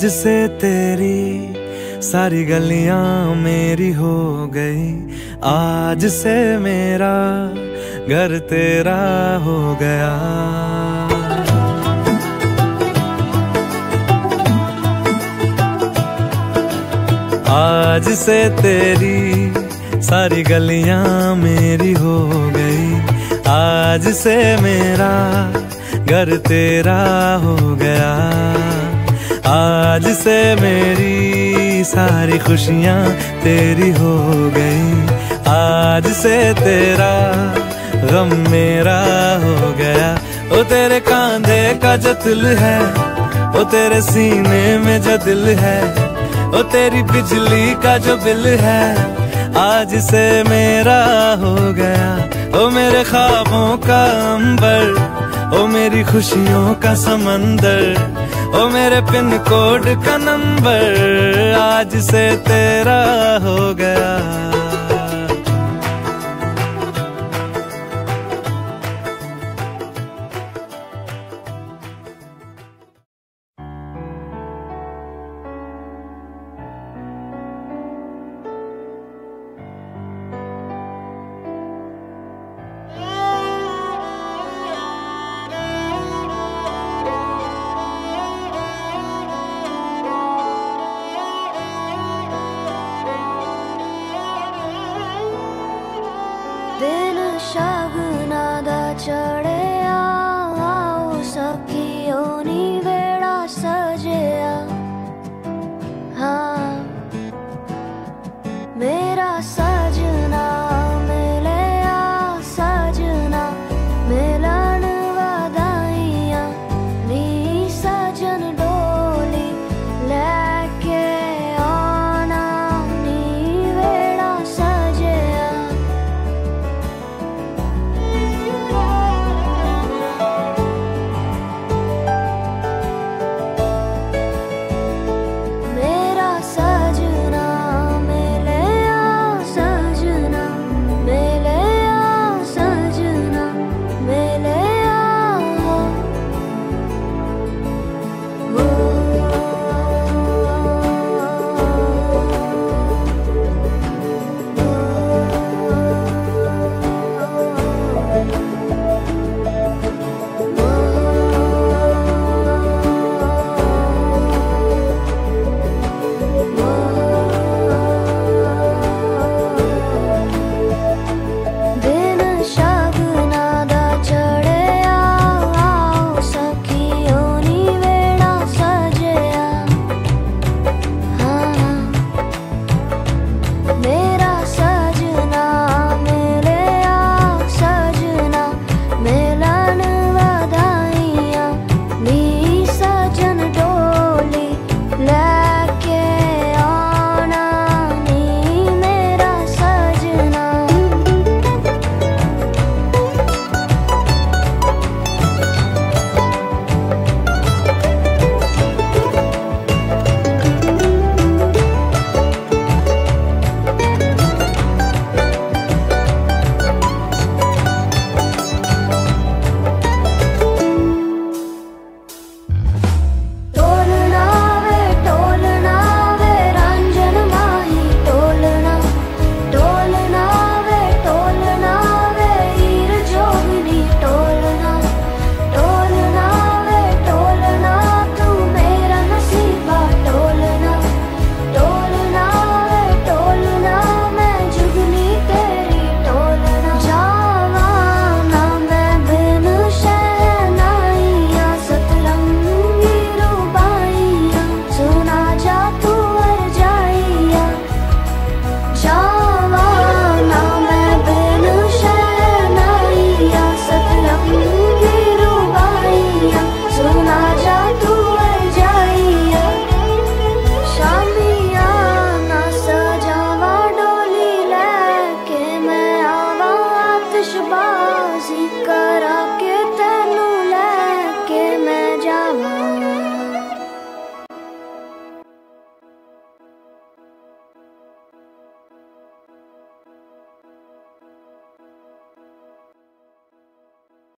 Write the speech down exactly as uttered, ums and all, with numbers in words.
से तेरी सारी गलियां मेरी हो गई, आज से मेरा घर तेरा हो गया। आज से तेरी सारी गलियां मेरी हो गई, आज से मेरा घर तेरा हो गया। आज से मेरी सारी खुशियां तेरी हो गई, आज से तेरा गम मेरा हो गया। ओ तेरे कांधे का जो दिल है, ओ तेरे सीने में जो दिल है, ओ तेरी बिजली का जो बिल है, आज से मेरा हो गया। ओ मेरे ख्वाबों का अंबर, ओ मेरी खुशियों का समंदर, ओ मेरे पिन कोड का नंबर, आज से तेरा हो गया। दिन शगुना दा चढ़िया, आओ सखियो नी वेड़ा सजिया। हाँ मैं